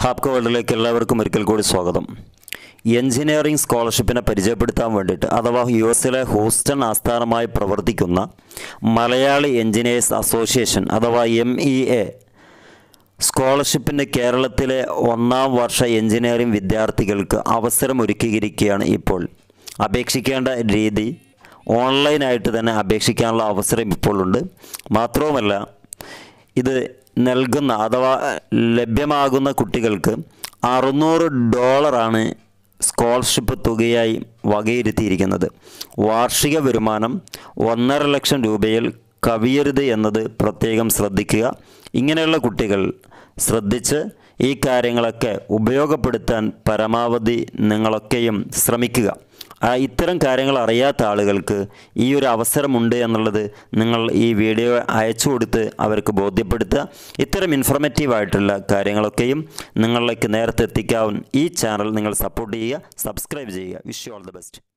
hapcoworld എല്ലാവർക്കും ഒരിക്കൽ കൂടി സ്വാഗതം. എഞ്ചിനീയറിംഗ് സ്കോളർഷിപ്പിനെ പരിചയപ്പെടുത്താൻ വേണ്ടിയിട്ട് അഥവാ യുഎസിലെ ഹൂസ്റ്റൺ ആസ്ഥാനമായി പ്രവർത്തിക്കുന്ന മലയാളി എഞ്ചിനീയേഴ്സ് അസോസിയേഷൻ അഥവാ MEA സ്കോളർഷിപ്പിന് കേരളത്തിലെ ഒന്നാം വർഷ എഞ്ചിനീയറിംഗ് വിദ്യാർത്ഥികൾക്ക് അവസരമൊരുക്കിയിരിക്കുകയാണ്. ഇപ്പോൾ അപേക്ഷിക്കേണ്ട രീതി ഓൺലൈനായിട്ട് തന്നെ അപേക്ഷിക്കാനുള്ള അവസരം ഇപ്പോൾ ഉണ്ട്. മാത്രവുമല്ല ഇത് നൽകുന്ന അഥവാ ലഭ്യമാകുന്ന കുട്ടികൾക്ക് $600 സ്കോളർഷിപ്പ് തുകയായി വകയിരുത്തിയിരിക്കുന്നത്. വാർഷിക വരുമാനം 1.5 ലക്ഷം രൂപയിൽ കവിയരുത് എന്നത് പ്രത്യേകം ശ്രദ്ധിക്കുക. ഇങ്ങനെയുള്ള കുട്ടികൾ ശ്രദ്ധിച്ച് ഈ കാര്യങ്ങളൊക്കെ ഉപയോഗപ്പെടുത്താൻ പരമാവധി നിങ്ങളൊക്കെയും ശ്രമിക്കുക. ഇത്തരം കാര്യങ്ങൾ അറിയാത്ത ആളുകൾക്ക് ഈ ഒരു അവസരമുണ്ട് എന്നുള്ളത് നിങ്ങൾ ഈ വീഡിയോ അയച്ചു കൊടുത്ത് അവർക്ക് ബോധ്യപ്പെടുത്തുക. ഇത്തരം ഇൻഫോർമേറ്റീവായിട്ടുള്ള കാര്യങ്ങളൊക്കെയും നിങ്ങളിലേക്ക് നേരത്തെ എത്തിക്കാവുന്ന ഈ ചാനൽ നിങ്ങൾ സപ്പോർട്ട് ചെയ്യുക, സബ്സ്ക്രൈബ് ചെയ്യുക. Wish you all the best.